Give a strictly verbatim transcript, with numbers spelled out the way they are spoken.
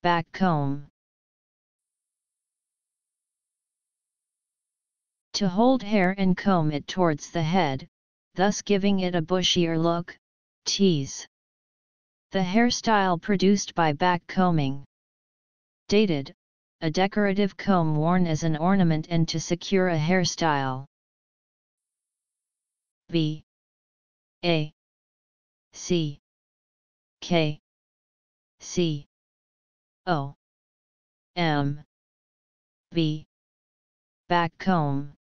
backcomb. To hold hair and comb it towards the head, thus giving it a bushier look, tease. The hairstyle produced by backcombing. Dated, a decorative comb worn as an ornament and to secure a hairstyle. B A C K C O M B backcomb.